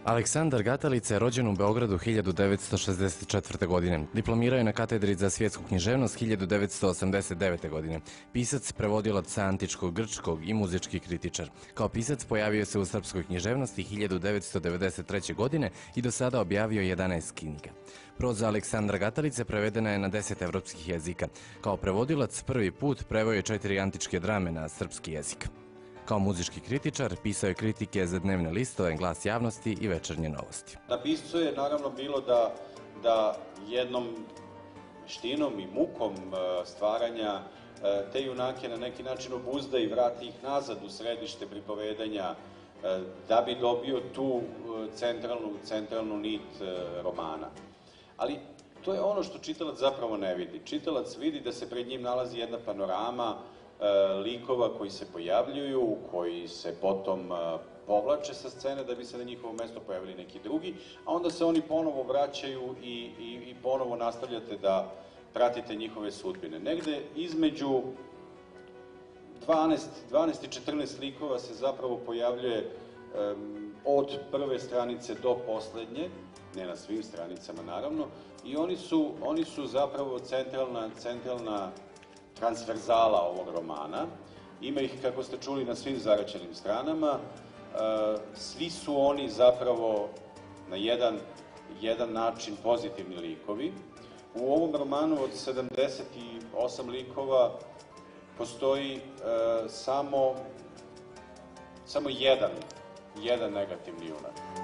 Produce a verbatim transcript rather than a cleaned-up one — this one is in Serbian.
Aleksandar Gatalica je rođen u Beogradu hiljadu devetsto šezdeset četvrte. godine. Diplomirao je na katedri za svjetsku književnost hiljadu devetsto osamdeset devete. godine. Pisac, prevodilac antičkog grčkog i muzički kritičar. Kao pisac pojavio se u srpskoj književnosti hiljadu devetsto devedeset treće. godine i do sada objavio jedanaest knjiga. Proza Aleksandra Gatalice prevedena je na deset evropskih jezika. Kao prevodilac prvi put preveo je četiri antičke drame na srpski jezik. Kao muzički kritičar pisao je kritike za dnevne listove, Glas javnosti i Večernje novosti. Na piscu je naravno bilo da, da jednom veštinom i mukom stvaranja te junake na neki način obuzda i vrati ih nazad u središte pripovedanja da bi dobio tu centralnu, centralnu nit romana. Ali to je ono što čitalac zapravo ne vidi. Čitalac vidi da se pred njim nalazi jedna panorama likova koji se pojavljuju, koji se potom povlače sa scene da bi se na njihovo mesto pojavili neki drugi, a onda se oni ponovo vraćaju i, i, i ponovo nastavljate da pratite njihove sudbine. Negde između dvanaest, dvanaest i četrnaest likova se zapravo pojavljuje um, od prve stranice do poslednje, ne na svim stranicama naravno, i oni su, oni su zapravo centralna, centralna transverzala ovog romana. Ima ih, kako ste čuli, na svim zaraćenim stranama. Svi su oni zapravo na jedan, jedan način pozitivni likovi. U ovom romanu od sedamdeset osam likova postoji samo, samo jedan, jedan negativni junak.